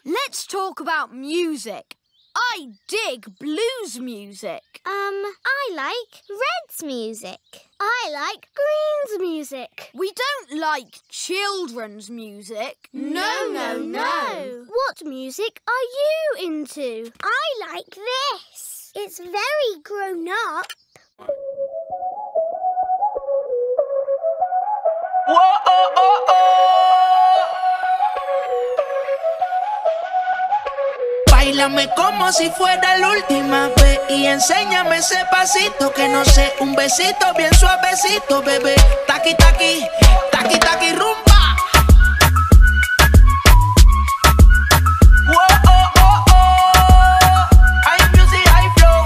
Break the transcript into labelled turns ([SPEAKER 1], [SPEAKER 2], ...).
[SPEAKER 1] Let's talk about music. I dig blues music.
[SPEAKER 2] I like Red's music. I like Green's music.
[SPEAKER 1] We don't like children's music.
[SPEAKER 2] No. What music are you into? I like this. It's very grown up.
[SPEAKER 3] Whoa, oh, oh, oh. Báilame como si fuera la última vez y enséñame ese pasito que no sé, un besito bien suavecito, bebé. Taqui, taqui, taqui, taqui, rumba.